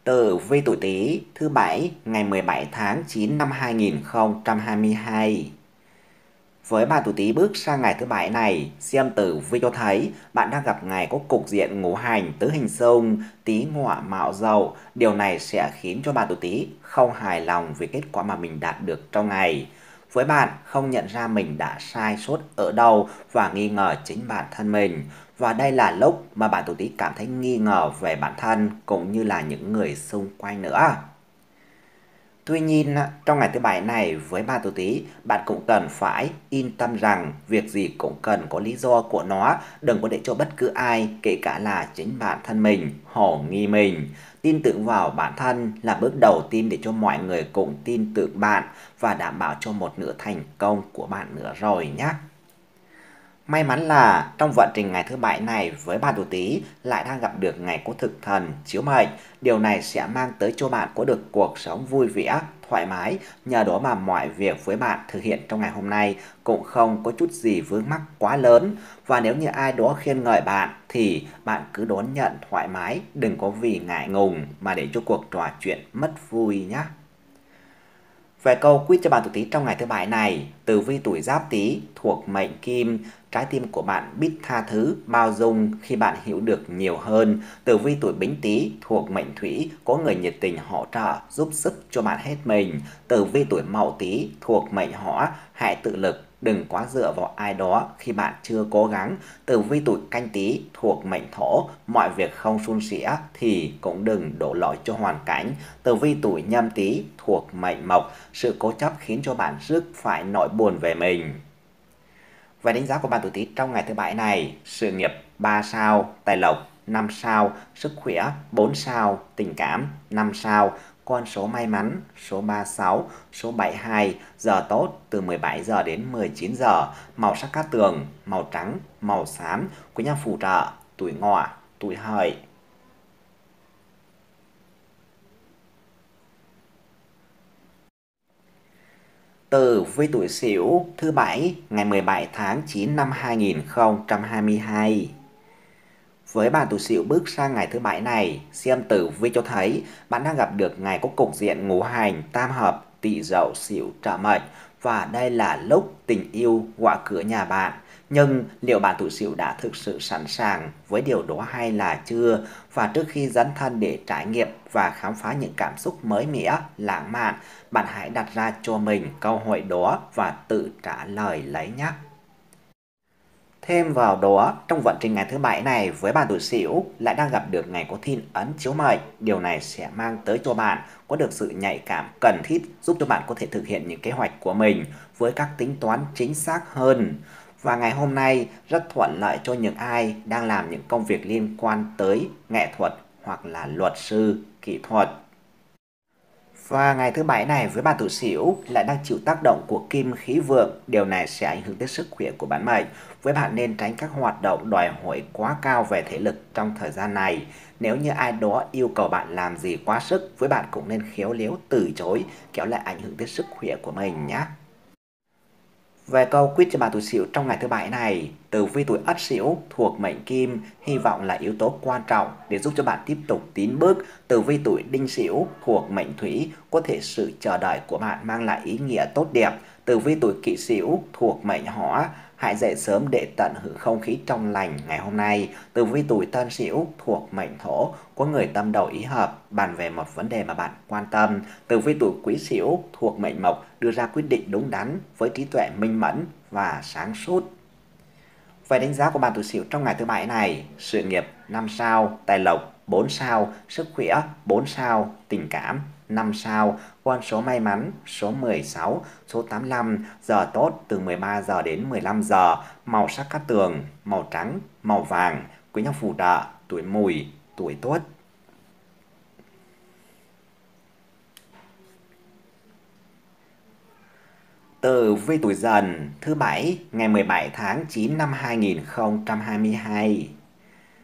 Tử vi tuổi Tý thứ Bảy ngày 17 tháng 9 năm 2022. Với bạn tuổi Tý bước sang ngày thứ Bảy này, xem tử vi cho thấy bạn đang gặp ngày có cục diện ngũ hành tứ hình xung, Tý Ngọ Mão Dậu. Điều này sẽ khiến cho bạn tuổi Tý không hài lòng với kết quả mà mình đạt được trong ngày. Với bạn không nhận ra mình đã sai sót ở đâu và nghi ngờ chính bản thân mình. Và đây là lúc mà bạn tuổi Tý cảm thấy nghi ngờ về bản thân cũng như là những người xung quanh nữa. Tuy nhiên, trong ngày thứ Bảy này với bạn tuổi Tý, bạn cũng cần phải yên tâm rằng việc gì cũng cần có lý do của nó, đừng có để cho bất cứ ai, kể cả là chính bản thân mình, hoài nghi mình. Tin tưởng vào bản thân là bước đầu tiên để cho mọi người cùng tin tưởng bạn và đảm bảo cho một nửa thành công của bạn nữa rồi nhé. May mắn là trong vận trình ngày thứ Bảy này với bạn tuổi Tý lại đang gặp được ngày có thực thần chiếu mệnh. Điều này sẽ mang tới cho bạn có được cuộc sống vui vẻ, thoải mái. Nhờ đó mà mọi việc với bạn thực hiện trong ngày hôm nay cũng không có chút gì vướng mắc quá lớn. Và nếu như ai đó khen ngợi bạn thì bạn cứ đón nhận thoải mái, đừng có vì ngại ngùng mà để cho cuộc trò chuyện mất vui nhé. Về câu quyết cho bạn tuổi Tý trong ngày thứ Bảy này, tử vi tuổi Giáp Tý thuộc mệnh Kim, trái tim của bạn biết tha thứ, bao dung khi bạn hiểu được nhiều hơn. Tử vi tuổi Bính Tý thuộc mệnh Thủy, có người nhiệt tình hỗ trợ, giúp sức cho bạn hết mình. Tử vi tuổi Mậu Tý thuộc mệnh Hỏa, hãy tự lực, đừng quá dựa vào ai đó khi bạn chưa cố gắng. Tử vi tuổi Canh Tý thuộc mệnh Thổ, mọi việc không suôn sẻ thì cũng đừng đổ lỗi cho hoàn cảnh. Tử vi tuổi Nhâm Tý thuộc mệnh Mộc, sự cố chấp khiến cho bạn rất phải nỗi buồn về mình. Về đánh giá của bạn tuổi Tý trong ngày thứ Bảy này, sự nghiệp 3 sao, tài lộc 5 sao, sức khỏe 4 sao, tình cảm 5 sao, con số may mắn số 36, số 72, giờ tốt từ 17 giờ đến 19 giờ, màu sắc cát tường, màu trắng, màu xám, quý nhân phù trợ, tuổi Ngọ, tuổi Hợi. Tử vi tuổi Sửu thứ Bảy ngày 17 tháng 9 năm 2022. Với bạn tuổi Sửu bước sang ngày thứ Bảy này, xem tử vi cho thấy bạn đang gặp được ngày có cục diện ngũ hành tam hợp Tỵ Dậu Sửu trợ mệnh và đây là lúc tình yêu gõ cửa nhà bạn. Nhưng liệu bạn tuổi Sửu đã thực sự sẵn sàng với điều đó hay là chưa? Và trước khi dấn thân để trải nghiệm và khám phá những cảm xúc mới mẻ, lãng mạn, bạn hãy đặt ra cho mình câu hỏi đó và tự trả lời lấy nhé. Thêm vào đó, trong vận trình ngày thứ Bảy này với bạn tuổi Sửu lại đang gặp được ngày có thiên ấn chiếu mệnh. Điều này sẽ mang tới cho bạn có được sự nhạy cảm cần thiết giúp cho bạn có thể thực hiện những kế hoạch của mình với các tính toán chính xác hơn. Và ngày hôm nay rất thuận lợi cho những ai đang làm những công việc liên quan tới nghệ thuật hoặc là luật sư, kỹ thuật. Và ngày thứ Bảy này với bạn tuổi Sửu lại đang chịu tác động của kim khí vượng, điều này sẽ ảnh hưởng tới sức khỏe của bản mệnh. Với bạn nên tránh các hoạt động đòi hỏi quá cao về thể lực trong thời gian này. Nếu như ai đó yêu cầu bạn làm gì quá sức, với bạn cũng nên khéo léo từ chối, kéo lại ảnh hưởng tới sức khỏe của mình nhé. Về câu quyết cho bạn tuổi Sửu trong ngày thứ Bảy này, tử vi tuổi Ất Sửu thuộc mệnh Kim hy vọng là yếu tố quan trọng để giúp cho bạn tiếp tục tiến bước. Tử vi tuổi Đinh Sửu thuộc mệnh Thủy, có thể sự chờ đợi của bạn mang lại ý nghĩa tốt đẹp. Tử vi tuổi Kỷ Sửu thuộc mệnh Hỏa, hãy dậy sớm để tận hưởng không khí trong lành ngày hôm nay. Tử vi tuổi Tân Sửu thuộc mệnh Thổ, có người tâm đầu ý hợp, bàn về một vấn đề mà bạn quan tâm. Tử vi tuổi Quý Sửu thuộc mệnh Mộc, đưa ra quyết định đúng đắn với trí tuệ minh mẫn và sáng suốt. Về đánh giá của bạn tuổi Sửu trong ngày thứ Bảy này, sự nghiệp 5 sao, tài lộc 4 sao, sức khỏe 4 sao, tình cảm 5 sao, con số may mắn số 16, số 85, giờ tốt từ 13 giờ đến 15 giờ, màu sắc cát tường, màu trắng, màu vàng, quý nhân phù trợ, tuổi Mùi, tuổi Tuất. Tử vi tuổi Dần thứ Bảy ngày 17 tháng 9 năm 2022.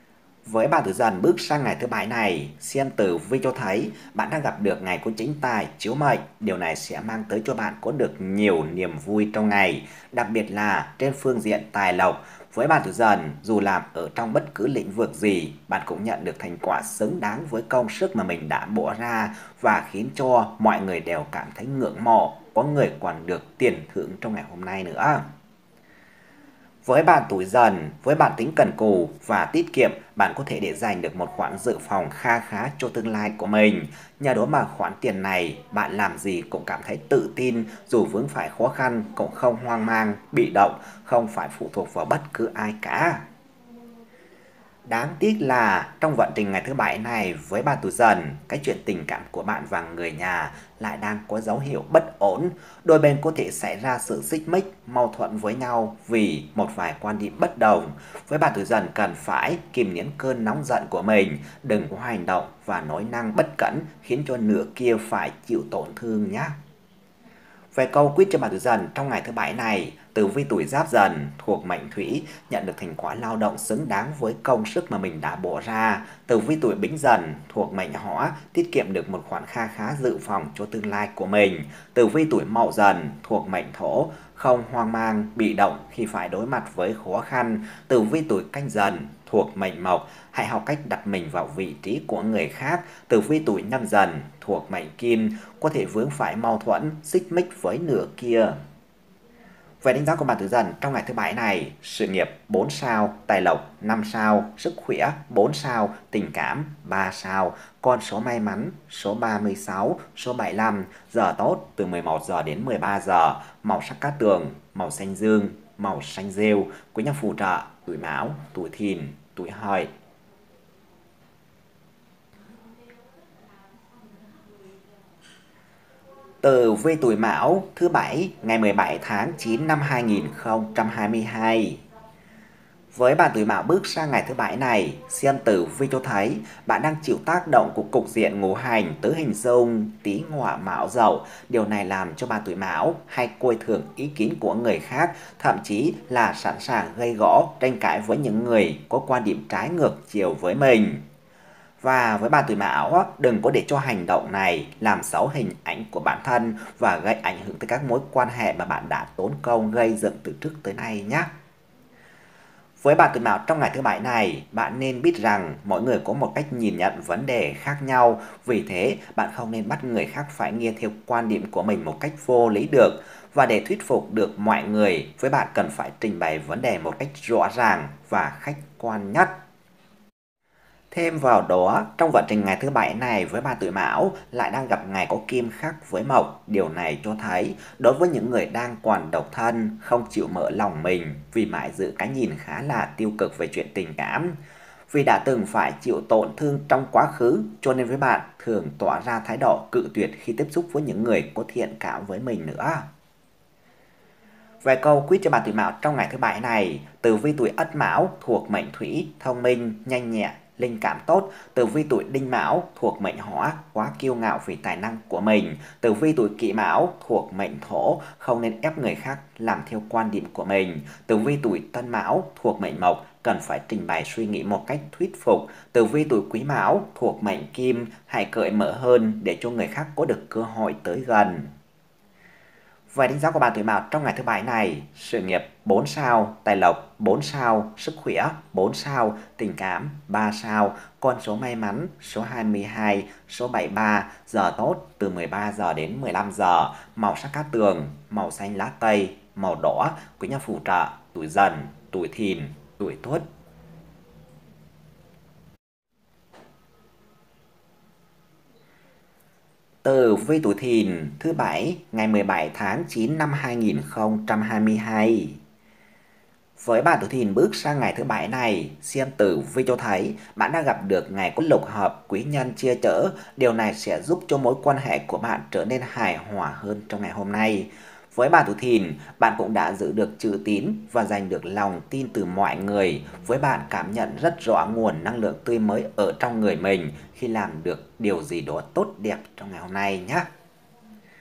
Với bạn tuổi Dần bước sang ngày thứ bảy này, xem tử vi cho thấy bạn đang gặp được ngày có chính tài chiếu mệnh. Điều này sẽ mang tới cho bạn có được nhiều niềm vui trong ngày, đặc biệt là trên phương diện tài lộc. Với bạn tuổi Dần, dù làm ở trong bất cứ lĩnh vực gì, bạn cũng nhận được thành quả xứng đáng với công sức mà mình đã bỏ ra và khiến cho mọi người đều cảm thấy ngưỡng mộ. Có người còn được tiền thưởng trong ngày hôm nay nữa. Với bạn tuổi Dần, với bản tính cần cù và tiết kiệm, bạn có thể để dành được một khoản dự phòng kha khá cho tương lai của mình. Nhờ đó mà khoản tiền này, bạn làm gì cũng cảm thấy tự tin, dù vướng phải khó khăn cũng không hoang mang, bị động, không phải phụ thuộc vào bất cứ ai cả. Đáng tiếc là trong vận trình ngày thứ bảy này với bạn tuổi Dần, cái chuyện tình cảm của bạn và người nhà lại đang có dấu hiệu bất ổn. Đôi bên có thể xảy ra sự xích mích, mâu thuẫn với nhau vì một vài quan điểm bất đồng. Với bạn tuổi Dần cần phải kìm nén cơn nóng giận của mình, đừng có hành động và nói năng bất cẩn khiến cho nửa kia phải chịu tổn thương nhé. Về câu quyết cho bạn tuổi Dần trong ngày thứ bảy này, tử vi tuổi Giáp Dần thuộc mệnh Thủy nhận được thành quả lao động xứng đáng với công sức mà mình đã bỏ ra. Tử vi tuổi Bính Dần thuộc mệnh Hỏa tiết kiệm được một khoản kha khá dự phòng cho tương lai của mình. Tử vi tuổi Mậu Dần thuộc mệnh Thổ không hoang mang, bị động khi phải đối mặt với khó khăn. Tử vi tuổi Canh Dần thuộc mệnh Mộc, hãy học cách đặt mình vào vị trí của người khác. Tử vi tuổi Nhâm Dần thuộc mệnh Kim, có thể vướng phải mâu thuẫn, xích mích với nửa kia. Về đánh giá của bạn tuổi Dần trong ngày thứ bảy này, sự nghiệp 4 sao, tài lộc 5 sao, sức khỏe 4 sao, tình cảm 3 sao, con số may mắn số 36, số 75, giờ tốt từ 11 giờ đến 13 giờ, màu sắc cát tường, màu xanh dương, màu xanh rêu, quý nhân phù trợ, tuổi Mão, tuổi Thìn, tuổi Hợi. Tử vi tuổi Mão thứ bảy ngày 17 tháng 9 năm 2022. Với bạn tuổi Mão bước sang ngày thứ bảy này, xem tử vi cho thấy bạn đang chịu tác động của cục diện ngũ hành tứ hình xung Tý Ngọ Mão Dậu. Điều này làm cho bạn tuổi Mão hay coi thường ý kiến của người khác, thậm chí là sẵn sàng gây gổ, tranh cãi với những người có quan điểm trái ngược chiều với mình. Và với bạn tuổi Mão, đừng có để cho hành động này làm xấu hình ảnh của bản thân và gây ảnh hưởng tới các mối quan hệ mà bạn đã tốn công gây dựng từ trước tới nay nhé. Với bạn tuổi Mão trong ngày thứ bảy này, bạn nên biết rằng mỗi người có một cách nhìn nhận vấn đề khác nhau. Vì thế, bạn không nên bắt người khác phải nghe theo quan điểm của mình một cách vô lý được. Và để thuyết phục được mọi người, với bạn cần phải trình bày vấn đề một cách rõ ràng và khách quan nhất. Thêm vào đó, trong vận trình ngày thứ bảy này với bạn tuổi Mão lại đang gặp ngày có kim khắc với mộc. Điều này cho thấy đối với những người đang còn độc thân, không chịu mở lòng mình vì mãi giữ cái nhìn khá là tiêu cực về chuyện tình cảm. Vì đã từng phải chịu tổn thương trong quá khứ, cho nên với bạn thường tỏ ra thái độ cự tuyệt khi tiếp xúc với những người có thiện cảm với mình nữa. Về câu quyết cho bạn tuổi Mão trong ngày thứ bảy này, tử vi tuổi Ất Mão thuộc mệnh Thủy, thông minh, nhanh nhẹn, linh cảm tốt. Tử vi tuổi Đinh Mão thuộc mệnh Hỏa, quá kiêu ngạo vì tài năng của mình. Tử vi tuổi Kỷ Mão thuộc mệnh Thổ, không nên ép người khác làm theo quan điểm của mình. Tử vi tuổi Tân Mão thuộc mệnh Mộc, cần phải trình bày suy nghĩ một cách thuyết phục. Tử vi tuổi Quý Mão thuộc mệnh Kim, hãy cởi mở hơn để cho người khác có được cơ hội tới gần. Về đánh giá của bạn tuổi Mão trong ngày thứ bảy này, sự nghiệp 4 sao, tài lộc 4 sao, sức khỏe 4 sao, tình cảm 3 sao, con số may mắn số 22, số 73, giờ tốt từ 13 giờ đến 15 giờ, màu sắc cát tường, màu xanh lá cây, màu đỏ, quý nhân phù trợ, tuổi Dần, tuổi Thìn, tuổi Tuất. Tử vi tuổi Thìn thứ bảy ngày 17 tháng 9 năm 2022. Với bạn tuổi Thìn bước sang ngày thứ bảy này, xem tử vi cho thấy bạn đang gặp được ngày có lục hợp quý nhân chia chở. Điều này sẽ giúp cho mối quan hệ của bạn trở nên hài hòa hơn trong ngày hôm nay. Với bạn tuổi Thìn, bạn cũng đã giữ được chữ tín và giành được lòng tin từ mọi người. Với bạn cảm nhận rất rõ nguồn năng lượng tươi mới ở trong người mình khi làm được điều gì đó tốt đẹp trong ngày hôm nay nhé.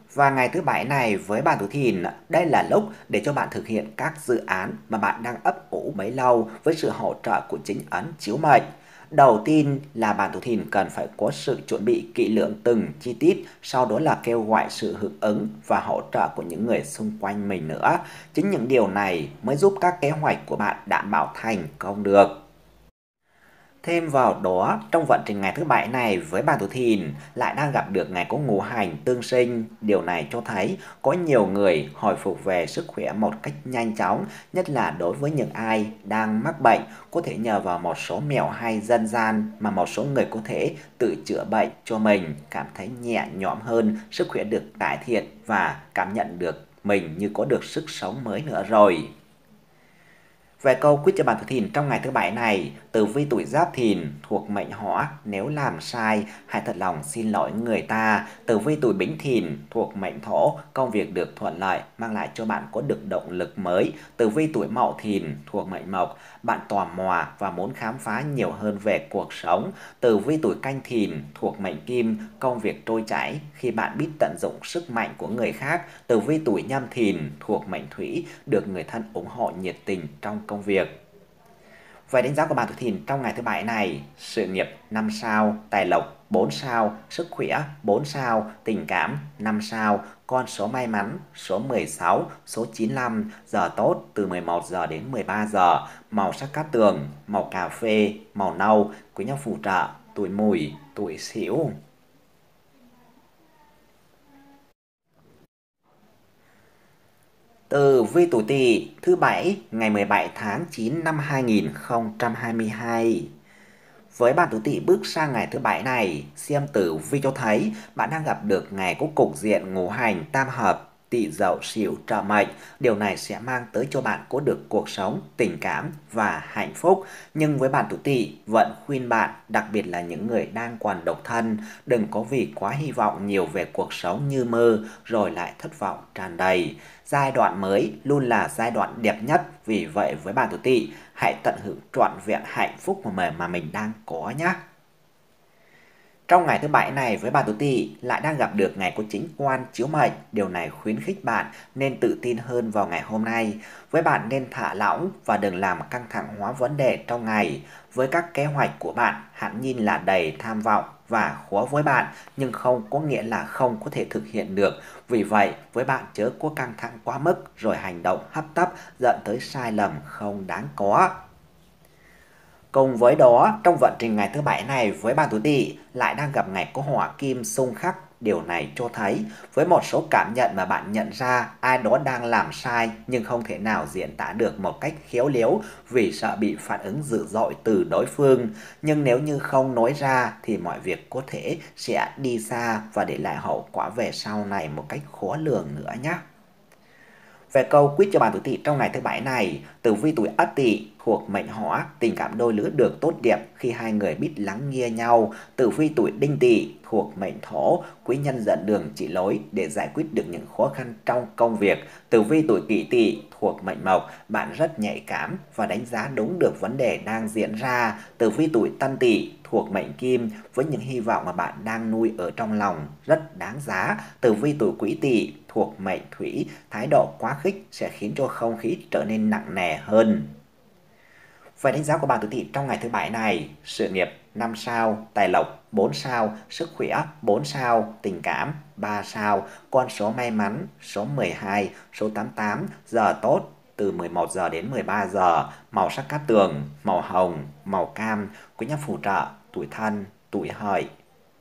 Và ngày thứ bảy này với bạn tuổi Thìn, đây là lúc để cho bạn thực hiện các dự án mà bạn đang ấp ủ bấy lâu với sự hỗ trợ của chính ấn chiếu mệnh. Đầu tiên là bạn tuổi Thìn cần phải có sự chuẩn bị kỹ lưỡng từng chi tiết, sau đó là kêu gọi sự hưởng ứng và hỗ trợ của những người xung quanh mình nữa. Chính những điều này mới giúp các kế hoạch của bạn đảm bảo thành công được. Thêm vào đó, trong vận trình ngày thứ bảy này với bạn tuổi Thìn lại đang gặp được ngày có ngũ hành tương sinh. Điều này cho thấy có nhiều người hồi phục về sức khỏe một cách nhanh chóng, nhất là đối với những ai đang mắc bệnh, có thể nhờ vào một số mẹo hay dân gian mà một số người có thể tự chữa bệnh cho mình, cảm thấy nhẹ nhõm hơn, sức khỏe được cải thiện và cảm nhận được mình như có được sức sống mới nữa rồi. Về câu quyết cho bạn tuổi Thìn trong ngày thứ bảy này, tử vi tuổi Giáp Thìn thuộc mệnh Hỏa, nếu làm sai hãy thật lòng xin lỗi người ta. Tử vi tuổi Bính Thìn thuộc mệnh Thổ, công việc được thuận lợi, mang lại cho bạn có được động lực mới. Tử vi tuổi Mậu Thìn thuộc mệnh Mộc, bạn tò mò và muốn khám phá nhiều hơn về cuộc sống. Tử vi tuổi Canh Thìn thuộc mệnh Kim, công việc trôi chảy khi bạn biết tận dụng sức mạnh của người khác. Tử vi tuổi Nhâm Thìn thuộc mệnh Thủy, được người thân ủng hộ nhiệt tình trong công việc. Về đánh giá của bạn tuổi Thìn trong ngày thứ bảy này: sự nghiệp 5 sao, tài lộc 4 sao, sức khỏe 4 sao, tình cảm 5 sao, con số may mắn số 16, số 95, giờ tốt từ 11 giờ đến 13 giờ, màu sắc cát tường, màu cà phê, màu nâu, quý nhân phù trợ, tuổi Mùi, tuổi Sửu. Tử vi tuổi Tỵ thứ bảy ngày 17 tháng 9 năm 2022. Với bạn tuổi Tỵ bước sang ngày thứ bảy này, xem tử vi cho thấy bạn đang gặp được ngày có cục diện ngũ hành tam hợp Tỵ Dậu Sửu trợ mệnh. Điều này sẽ mang tới cho bạn có được cuộc sống, tình cảm và hạnh phúc. Nhưng với bạn tuổi Tỵ, vẫn khuyên bạn, đặc biệt là những người đang còn độc thân, đừng có vì quá hy vọng nhiều về cuộc sống như mơ rồi lại thất vọng tràn đầy. Giai đoạn mới luôn là giai đoạn đẹp nhất, vì vậy với bạn tuổi Tỵ, hãy tận hưởng trọn vẹn hạnh phúc mà mình đang có nhé. Trong ngày thứ bảy này với bạn tuổi Tỵ lại đang gặp được ngày có chính quan chiếu mệnh. Điều này khuyến khích bạn nên tự tin hơn vào ngày hôm nay. Với bạn nên thả lỏng và đừng làm căng thẳng hóa vấn đề trong ngày. Với các kế hoạch của bạn hẳn nhìn là đầy tham vọng và khó với bạn, nhưng không có nghĩa là không có thể thực hiện được. Vì vậy với bạn chớ có căng thẳng quá mức rồi hành động hấp tấp dẫn tới sai lầm không đáng có. Cùng với đó, trong vận trình ngày thứ bảy này với bạn tuổi Tỵ lại đang gặp ngày có hỏa kim xung khắc. Điều này cho thấy với một số cảm nhận mà bạn nhận ra ai đó đang làm sai nhưng không thể nào diễn tả được một cách khéo léo vì sợ bị phản ứng dữ dội từ đối phương. Nhưng nếu như không nói ra thì mọi việc có thể sẽ đi xa và để lại hậu quả về sau này một cách khó lường nữa nhé. Về câu quyết cho bạn tuổi Tỵ trong ngày thứ bảy này, tử vi tuổi Ất Tỵ thuộc mệnh Hỏa, tình cảm đôi lứa được tốt đẹp khi hai người biết lắng nghe nhau. Tử vi tuổi Đinh Tỵ thuộc mệnh Thổ, quý nhân dẫn đường chỉ lối để giải quyết được những khó khăn trong công việc. Tử vi tuổi Kỷ Tỵ thuộc mệnh Mộc, bạn rất nhạy cảm và đánh giá đúng được vấn đề đang diễn ra. Tử vi tuổi Tân Tỵ thuộc mệnh Kim, với những hy vọng mà bạn đang nuôi ở trong lòng rất đáng giá. Tử vi tuổi Quý Tỵ thuộc mệnh Thủy, thái độ quá khích sẽ khiến cho không khí trở nên nặng nề hơn. Về đánh giá của bạn tuổi Tỵ trong ngày thứ bảy này: sự nghiệp 5 sao, tài lộc 4 sao, sức khỏe 4 sao, tình cảm 3 sao, con số may mắn số 12, số 88, giờ tốt từ 11 giờ đến 13 giờ, màu sắc cát tường, màu hồng, màu cam, quý nhân phù trợ, tuổi Thân, tuổi Hợi.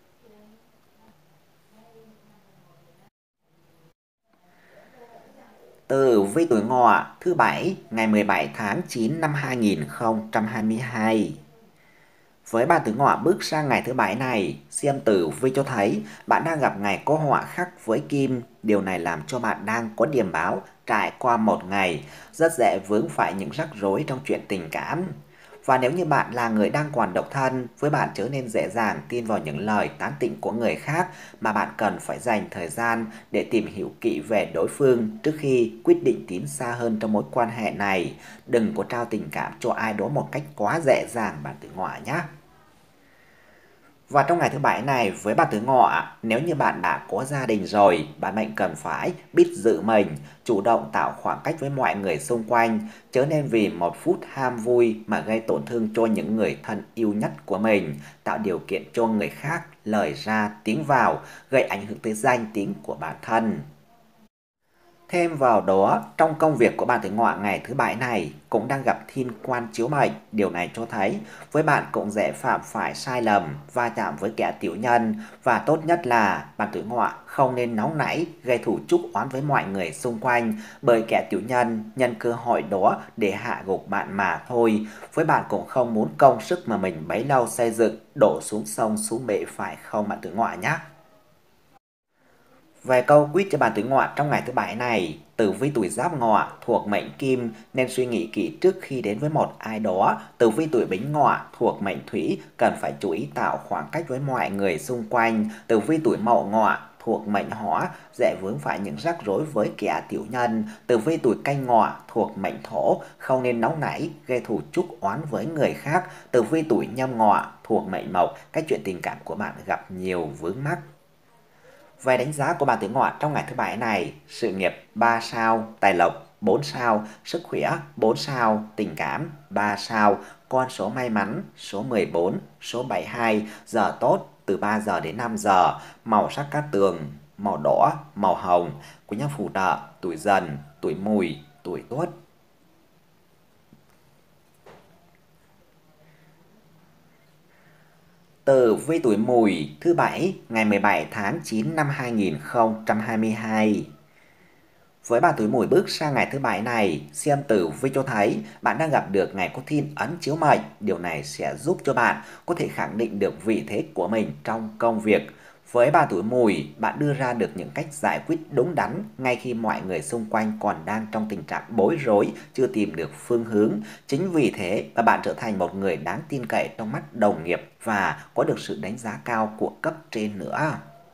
Tử vi tuổi Ngọ thứ bảy ngày 17 tháng 9 năm 2022. Với bạn tuổi Ngọ bước sang ngày thứ bảy này, xem tử vi cho thấy bạn đang gặp ngày có họa khắc với kim. Điều này làm cho bạn đang có điểm báo trải qua một ngày rất dễ vướng phải những rắc rối trong chuyện tình cảm. Và nếu như bạn là người đang còn độc thân, với bạn trở nên dễ dàng tin vào những lời tán tỉnh của người khác, mà bạn cần phải dành thời gian để tìm hiểu kỹ về đối phương trước khi quyết định tiến xa hơn trong mối quan hệ này. Đừng có trao tình cảm cho ai đó một cách quá dễ dàng bạn tuổi Ngọ nhé. Và trong ngày thứ bảy này với bạn tuổi Ngọ, nếu như bạn đã có gia đình rồi, bạn mệnh cần phải biết giữ mình, chủ động tạo khoảng cách với mọi người xung quanh, chớ nên vì một phút ham vui mà gây tổn thương cho những người thân yêu nhất của mình, tạo điều kiện cho người khác lời ra tiếng vào, gây ảnh hưởng tới danh tiếng của bản thân. Thêm vào đó, trong công việc của bạn tuổi Ngọ ngày thứ bảy này cũng đang gặp thiên quan chiếu mệnh. Điều này cho thấy với bạn cũng dễ phạm phải sai lầm, va chạm với kẻ tiểu nhân. Và tốt nhất là bạn tuổi Ngọ không nên nóng nảy, gây thù chuốc oán với mọi người xung quanh. Bởi kẻ tiểu nhân nhân cơ hội đó để hạ gục bạn mà thôi. Với bạn cũng không muốn công sức mà mình bấy lâu xây dựng đổ xuống sông xuống bể phải không bạn tuổi Ngọ nhé. Về câu quyết cho bạn tuổi Ngọ trong ngày thứ bảy này, tử vi tuổi Giáp Ngọ thuộc mệnh Kim nên suy nghĩ kỹ trước khi đến với một ai đó. Tử vi tuổi Bính Ngọ thuộc mệnh Thủy cần phải chú ý tạo khoảng cách với mọi người xung quanh. Tử vi tuổi Mậu Ngọ thuộc mệnh Hỏa dễ vướng phải những rắc rối với kẻ tiểu nhân. Tử vi tuổi Canh Ngọ thuộc mệnh Thổ không nên nóng nảy gây thù chuốc oán với người khác. Tử vi tuổi Nhâm Ngọ thuộc mệnh Mộc, cái chuyện tình cảm của bạn gặp nhiều vướng mắc. Về đánh giá của bạn tuổi Ngọ trong ngày thứ bảy này, sự nghiệp 3 sao, tài lộc 4 sao, sức khỏe 4 sao, tình cảm 3 sao, con số may mắn số 14, số 72, giờ tốt từ 3 giờ đến 5 giờ, màu sắc cát tường, màu đỏ, màu hồng, của nhân phù trợ, tuổi Dần, tuổi Mùi, tuổi Tuất. Tử vi tuổi Mùi thứ bảy ngày 17 tháng 9 năm 2022. Với bạn tuổi Mùi bước sang ngày thứ bảy này, xem tử vi cho thấy bạn đang gặp được ngày có thiên ấn chiếu mệnh. Điều này sẽ giúp cho bạn có thể khẳng định được vị thế của mình trong công việc. Với bạn tuổi Mùi, bạn đưa ra được những cách giải quyết đúng đắn ngay khi mọi người xung quanh còn đang trong tình trạng bối rối, chưa tìm được phương hướng. Chính vì thế mà bạn trở thành một người đáng tin cậy trong mắt đồng nghiệp và có được sự đánh giá cao của cấp trên nữa.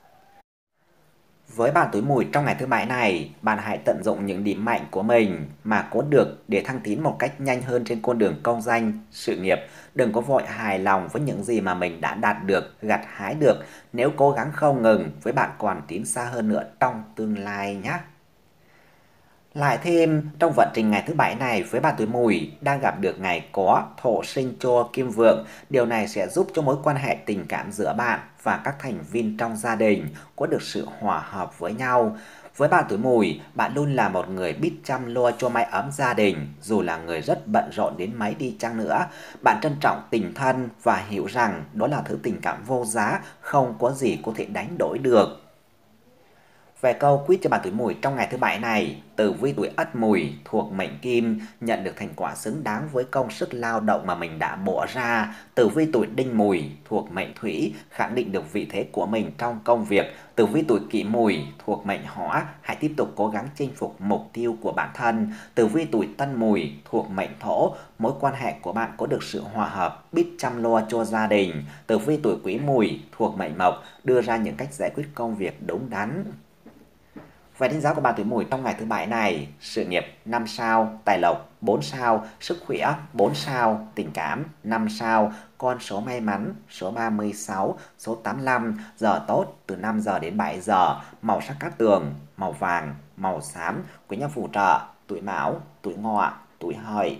Với bạn tuổi Mùi trong ngày thứ bảy này, bạn hãy tận dụng những điểm mạnh của mình mà có được để thăng tiến một cách nhanh hơn trên con đường công danh, sự nghiệp. Đừng có vội hài lòng với những gì mà mình đã đạt được, gặt hái được. Nếu cố gắng không ngừng, với bạn còn tiến xa hơn nữa trong tương lai nhé. Lại thêm, trong vận trình ngày thứ bảy này với bạn tuổi Mùi đang gặp được ngày có thổ sinh cho Kim Vượng. Điều này sẽ giúp cho mối quan hệ tình cảm giữa bạn và các thành viên trong gia đình có được sự hòa hợp với nhau. Với bạn tuổi Mùi, bạn luôn là một người biết chăm lo cho mái ấm gia đình, dù là người rất bận rộn đến mấy đi chăng nữa. Bạn trân trọng tình thân và hiểu rằng đó là thứ tình cảm vô giá, không có gì có thể đánh đổi được. Về câu quyết cho bạn tuổi Mùi trong ngày thứ bảy này, tử vi tuổi Ất Mùi thuộc mệnh Kim nhận được thành quả xứng đáng với công sức lao động mà mình đã bỏ ra. Tử vi tuổi Đinh Mùi thuộc mệnh Thủy khẳng định được vị thế của mình trong công việc. Tử vi tuổi Kỷ Mùi thuộc mệnh Hỏa hãy tiếp tục cố gắng chinh phục mục tiêu của bản thân. Tử vi tuổi Tân Mùi thuộc mệnh Thổ, mối quan hệ của bạn có được sự hòa hợp, biết chăm lo cho gia đình. Tử vi tuổi Quý Mùi thuộc mệnh Mộc đưa ra những cách giải quyết công việc đúng đắn. Về đánh giá của bạn tuổi Mùi trong ngày thứ bảy này, sự nghiệp 5 sao, tài lộc 4 sao, sức khỏe 4 sao, tình cảm 5 sao, con số may mắn số 36, số 85, giờ tốt từ 5 giờ đến 7 giờ, màu sắc cát tường, màu vàng, màu xám, quý nhân phù trợ, tuổi Mão, tuổi Ngọ, tuổi Hợi.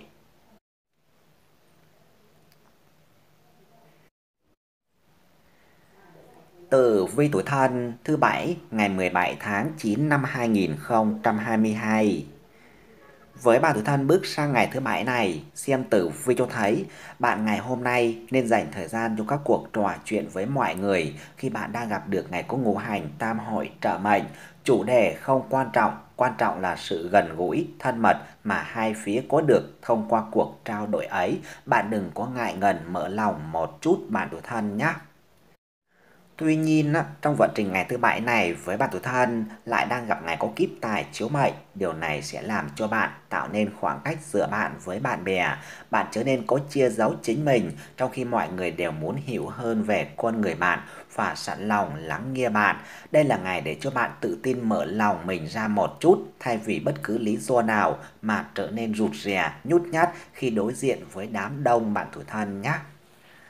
Tử vi tuổi Thân thứ bảy ngày 17 tháng 9 năm 2022. Với bạn tuổi Thân bước sang ngày thứ bảy này, xem tử vi cho thấy bạn ngày hôm nay nên dành thời gian cho các cuộc trò chuyện với mọi người khi bạn đang gặp được ngày có ngũ hành tam hội trợ mệnh. Chủ đề không quan trọng là sự gần gũi, thân mật mà hai phía có được thông qua cuộc trao đổi ấy. Bạn đừng có ngại ngần mở lòng một chút bạn tuổi Thân nhé. Tuy nhiên, trong vận trình ngày thứ bảy này với bạn tuổi Thân lại đang gặp ngày có kiếp tài chiếu mệnh. Điều này sẽ làm cho bạn tạo nên khoảng cách giữa bạn với bạn bè. Bạn trở nên có chia giấu chính mình trong khi mọi người đều muốn hiểu hơn về con người bạn và sẵn lòng lắng nghe bạn. Đây là ngày để cho bạn tự tin mở lòng mình ra một chút thay vì bất cứ lý do nào mà trở nên rụt rè, nhút nhát khi đối diện với đám đông bạn tuổi Thân nhé.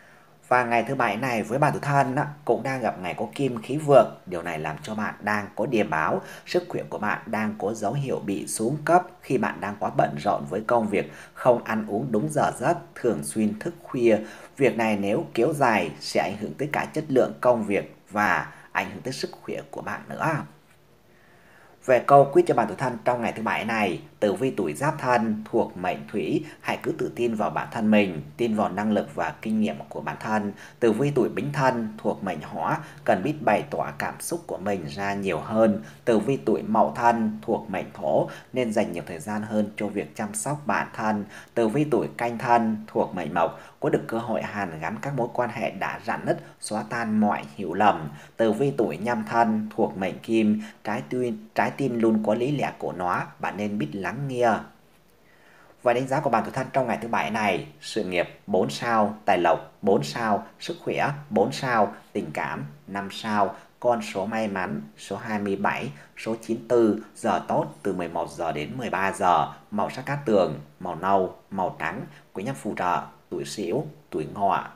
Và ngày thứ bảy này với bạn tuổi Thân cũng đang gặp ngày có kim khí vượng. Điều này làm cho bạn đang có điềm báo sức khỏe của bạn đang có dấu hiệu bị xuống cấp khi bạn đang quá bận rộn với công việc, không ăn uống đúng giờ giấc, thường xuyên thức khuya. Việc này nếu kéo dài sẽ ảnh hưởng tới cả chất lượng công việc và ảnh hưởng tới sức khỏe của bạn nữa. Về câu quyết cho bạn tuổi Thân trong ngày thứ bảy này, tử vi tuổi Giáp Thân thuộc mệnh Thủy, hãy cứ tự tin vào bản thân mình, tin vào năng lực và kinh nghiệm của bản thân. Tử vi tuổi Bính Thân thuộc mệnh Hỏa, cần biết bày tỏ cảm xúc của mình ra nhiều hơn. Tử vi tuổi Mậu Thân thuộc mệnh Thổ, nên dành nhiều thời gian hơn cho việc chăm sóc bản thân. Tử vi tuổi Canh Thân thuộc mệnh Mộc, có được cơ hội hàn gắn các mối quan hệ đã rạn nứt, xóa tan mọi hiểu lầm. Tử vi tuổi Nhâm Thân thuộc mệnh Kim, trái tim luôn có lý lẽ của nó, bạn nên biết lắng nghe. Và đánh giá của bạn tuổi Thân trong ngày thứ bảy này: sự nghiệp 4 sao, tài lộc 4 sao, sức khỏe 4 sao, tình cảm 5 sao, con số may mắn số 27, số 94, giờ tốt từ 11 giờ đến 13 giờ, màu sắc cát tường, màu nâu, màu trắng, quý nhân phù trợ, tuổi Sửu, tuổi Ngọ.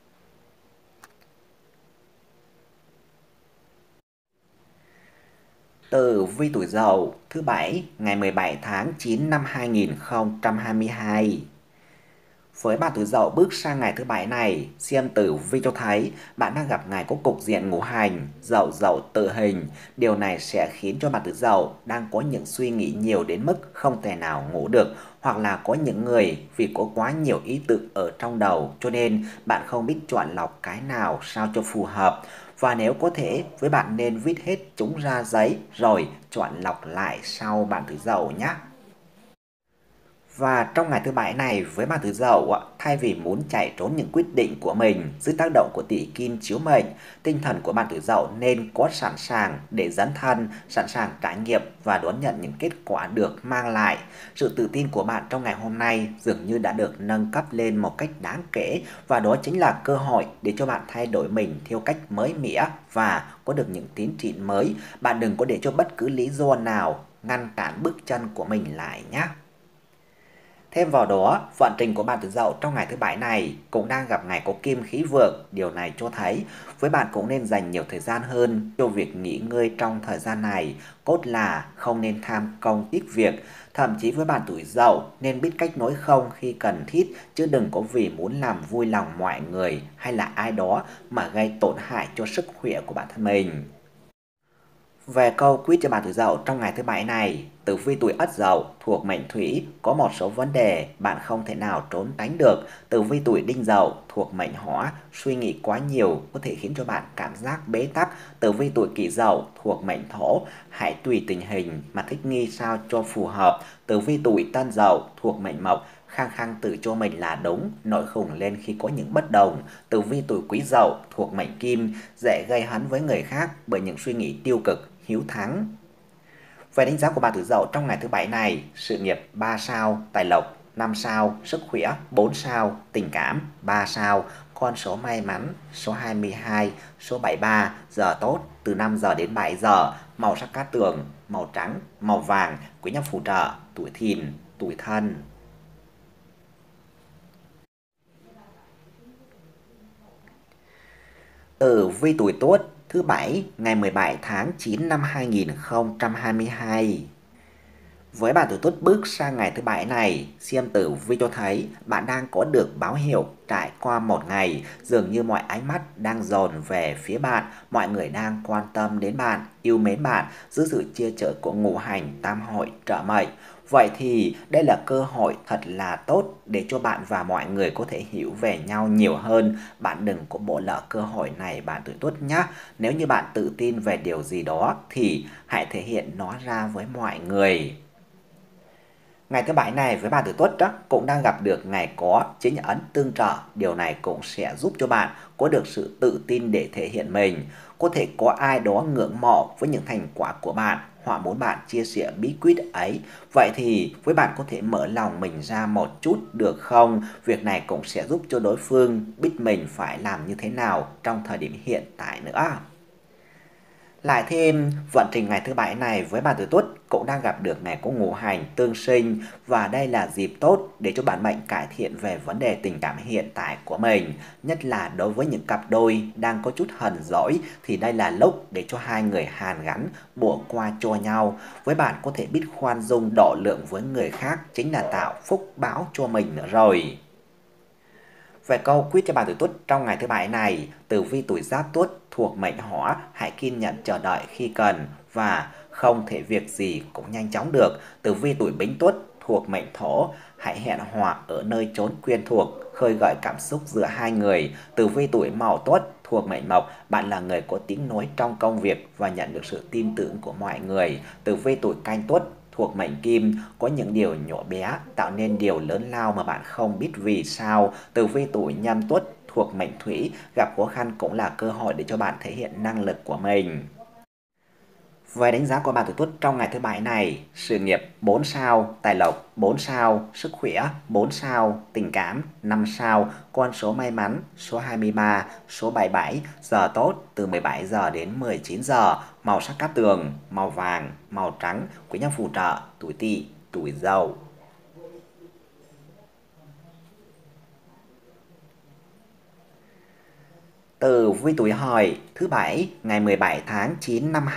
Tử vi tuổi Dậu thứ bảy ngày 17 tháng 9 năm 2022. Với bạn tuổi Dậu bước sang ngày thứ bảy này, xem tử vi cho thấy bạn đang gặp ngày có cục diện ngũ hành, Dậu Dậu tự hình. Điều này sẽ khiến cho bạn tuổi Dậu đang có những suy nghĩ nhiều đến mức không thể nào ngủ được, hoặc là có những người vì có quá nhiều ý tưởng ở trong đầu cho nên bạn không biết chọn lọc cái nào sao cho phù hợp. Và nếu có thể, với bạn nên viết hết chúng ra giấy rồi chọn lọc lại sau bạn tuổi Dậu nhé. Và trong ngày thứ bảy này với bạn tuổi Dậu, thay vì muốn chạy trốn những quyết định của mình dưới tác động của tỷ kim chiếu mệnh, tinh thần của bạn tuổi Dậu nên có sẵn sàng để dấn thân, sẵn sàng trải nghiệm và đón nhận những kết quả được mang lại. Sự tự tin của bạn trong ngày hôm nay dường như đã được nâng cấp lên một cách đáng kể, và đó chính là cơ hội để cho bạn thay đổi mình theo cách mới mẻ và có được những tiến triển mới. Bạn đừng có để cho bất cứ lý do nào ngăn cản bước chân của mình lại nhé. Thêm vào đó, vận trình của bạn tuổi Dậu trong ngày thứ bảy này cũng đang gặp ngày có kim khí vượng. Điều này cho thấy với bạn cũng nên dành nhiều thời gian hơn cho việc nghỉ ngơi trong thời gian này. Cốt là không nên tham công tiếc việc. Thậm chí với bạn tuổi Dậu nên biết cách nói không khi cần thiết, chứ đừng có vì muốn làm vui lòng mọi người hay là ai đó mà gây tổn hại cho sức khỏe của bản thân mình. Về câu quyết cho bạn tuổi Dậu trong ngày thứ bảy này, tử vi tuổi Ất Dậu thuộc mệnh Thủy, có một số vấn đề bạn không thể nào trốn tránh được. Tử vi tuổi Đinh Dậu thuộc mệnh Hỏa, suy nghĩ quá nhiều có thể khiến cho bạn cảm giác bế tắc. Tử vi tuổi Kỷ Dậu thuộc mệnh Thổ, hãy tùy tình hình mà thích nghi sao cho phù hợp. Tử vi tuổi Tân Dậu thuộc mệnh Mộc, khăng khăng tự cho mình là đúng, nổi khùng lên khi có những bất đồng. Tử vi tuổi Quý Dậu thuộc mệnh Kim, dễ gây hấn với người khác bởi những suy nghĩ tiêu cực, hiếu thắng. Về đánh giá của bạn tuổi Dậu trong ngày thứ bảy này: sự nghiệp 3 sao, tài lộc 5 sao, sức khỏe 4 sao, tình cảm 3 sao, con số may mắn số 22, số 73, giờ tốt từ 5 giờ đến 7 giờ, màu sắc cát tường, màu trắng, màu vàng, quý nhân phù trợ, tuổi Thìn, tuổi Thân. Tử vi tuổi Tuất thứ bảy ngày 17 tháng 9 năm 2022. Với bạn tuổi Tuất bước sang ngày thứ bảy này, xem tử vi cho thấy bạn đang có được báo hiệu trải qua một ngày, dường như mọi ánh mắt đang dồn về phía bạn, mọi người đang quan tâm đến bạn, yêu mến bạn dưới sự che chở của ngũ hành tam hội trợ mệnh. Vậy thì đây là cơ hội thật là tốt để cho bạn và mọi người có thể hiểu về nhau nhiều hơn. Bạn đừng có bỏ lỡ cơ hội này bạn tuổi Tuất nhé. Nếu như bạn tự tin về điều gì đó thì hãy thể hiện nó ra với mọi người. Ngày thứ bảy này với bạn tuổi Tuất cũng đang gặp được ngày có chính ấn tương trợ. Điều này cũng sẽ giúp cho bạn có được sự tự tin để thể hiện mình. Có thể có ai đó ngưỡng mộ với những thành quả của bạn, họ muốn bạn chia sẻ bí quyết ấy. Vậy thì với bạn có thể mở lòng mình ra một chút được không? Việc này cũng sẽ giúp cho đối phương biết mình phải làm như thế nào trong thời điểm hiện tại nữa. Lại thêm, vận trình ngày thứ bảy này với bạn tuổi Tuất cũng đang gặp được ngày có ngũ hành tương sinh và đây là dịp tốt để cho bạn mệnh cải thiện về vấn đề tình cảm hiện tại của mình. Nhất là đối với những cặp đôi đang có chút hờn dỗi thì đây là lúc để cho hai người hàn gắn, bỏ qua cho nhau. Với bạn có thể biết khoan dung độ lượng với người khác chính là tạo phúc báo cho mình nữa rồi. Về câu quyết cho bạn tuổi Tuất trong ngày thứ bảy này, tử vi tuổi Giáp Tuất thuộc mệnh Hỏa, hãy kiên nhẫn chờ đợi khi cần và không thể việc gì cũng nhanh chóng được. Tử vi tuổi Bính Tuất thuộc mệnh Thổ, hãy hẹn hò ở nơi chốn quen thuộc, khơi gợi cảm xúc giữa hai người. Tử vi tuổi Mậu Tuất thuộc mệnh Mộc, bạn là người có tiếng nói trong công việc và nhận được sự tin tưởng của mọi người. Tử vi tuổi Canh Tuất thuộc mệnh Kim, có những điều nhỏ bé tạo nên điều lớn lao mà bạn không biết vì sao. Tử vi tuổi Nhâm Tuất thuộc mệnh Thủy, gặp khó khăn cũng là cơ hội để cho bạn thể hiện năng lực của mình. Về đánh giá của bạn tuổi Tuất trong ngày thứ bảy này, sự nghiệp 4 sao, tài lộc 4 sao, sức khỏe 4 sao, tình cảm 5 sao, con số may mắn số 23, số 77, giờ tốt từ 17 giờ đến 19 giờ, màu sắc cát tường, màu vàng, màu trắng, quý nhân phù trợ, tuổi Tỵ, tuổi Dậu. Tử vi tuổi Hợi thứ bảy ngày 17 tháng 9 năm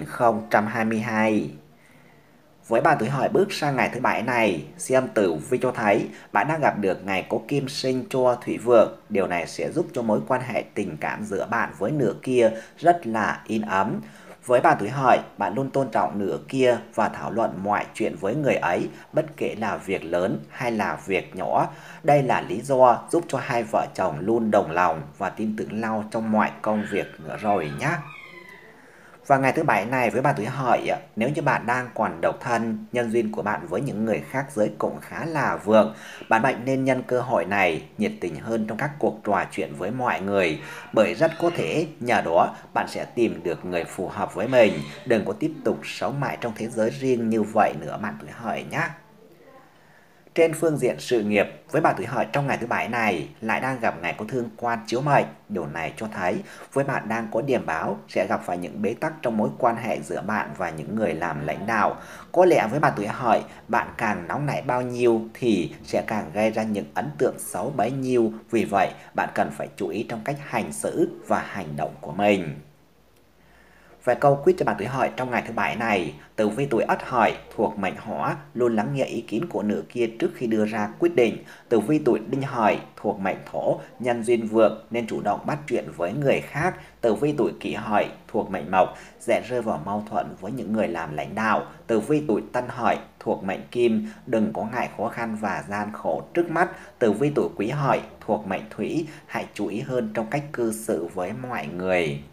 2022. Với bạn tuổi Hợi bước sang ngày thứ bảy này, xem tử vi cho thấy bạn đang gặp được ngày có kim sinh cho thủy vượng. Điều này sẽ giúp cho mối quan hệ tình cảm giữa bạn với nửa kia rất là yên ấm. Với bạn tuổi Hợi, bạn luôn tôn trọng nửa kia và thảo luận mọi chuyện với người ấy, bất kể là việc lớn hay là việc nhỏ. Đây là lý do giúp cho hai vợ chồng luôn đồng lòng và tin tưởng nhau trong mọi công việc nữa rồi nhé. Và ngày thứ bảy này với bạn tuổi Hợi, nếu như bạn đang còn độc thân, nhân duyên của bạn với những người khác giới cũng khá là vượng. Bạn mệnh nên nhân cơ hội này nhiệt tình hơn trong các cuộc trò chuyện với mọi người, bởi rất có thể nhờ đó bạn sẽ tìm được người phù hợp với mình. Đừng có tiếp tục sống mãi trong thế giới riêng như vậy nữa bạn tuổi Hợi nhé. Trên phương diện sự nghiệp, với bạn tuổi Hợi trong ngày thứ bảy này lại đang gặp ngày có thương quan chiếu mệnh. Điều này cho thấy với bạn đang có điểm báo sẽ gặp phải những bế tắc trong mối quan hệ giữa bạn và những người làm lãnh đạo. Có lẽ với bạn tuổi Hợi, bạn càng nóng nảy bao nhiêu thì sẽ càng gây ra những ấn tượng xấu bấy nhiêu. Vì vậy, bạn cần phải chú ý trong cách hành xử và hành động của mình. Về câu quyết cho bạn tuổi Hợi trong ngày thứ bảy này, tử vi tuổi Ất Hợi thuộc mệnh Hỏa, luôn lắng nghe ý kiến của nửa kia trước khi đưa ra quyết định. Tử vi tuổi Đinh Hợi thuộc mệnh Thổ, nhân duyên vượng nên chủ động bắt chuyện với người khác. Tử vi tuổi Kỷ Hợi thuộc mệnh Mộc, dễ rơi vào mâu thuẫn với những người làm lãnh đạo. Tử vi tuổi Tân Hợi thuộc mệnh Kim, đừng có ngại khó khăn và gian khổ trước mắt. Tử vi tuổi Quý Hợi thuộc mệnh Thủy, hãy chú ý hơn trong cách cư xử với mọi người.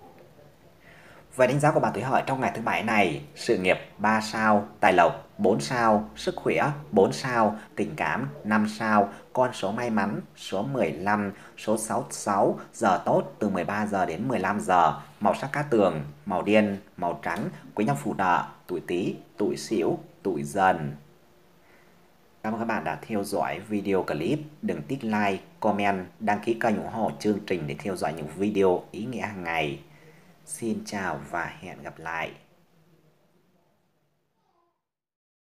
Về đánh giá của bạn tuổi Hợi trong ngày thứ bảy này, sự nghiệp 3 sao, tài lộc 4 sao, sức khỏe 4 sao, tình cảm 5 sao, con số may mắn số 15, số 66, giờ tốt từ 13 giờ đến 15 giờ, màu sắc cát tường, màu đen, màu trắng, quý nhân phù trợ, tuổi Tý, tuổi Sửu, tuổi Dần. Cảm ơn các bạn đã theo dõi video clip. Đừng tích like, comment, đăng ký kênh ủng hộ chương trình để theo dõi những video ý nghĩa hàng ngày. Xin chào và hẹn gặp lại.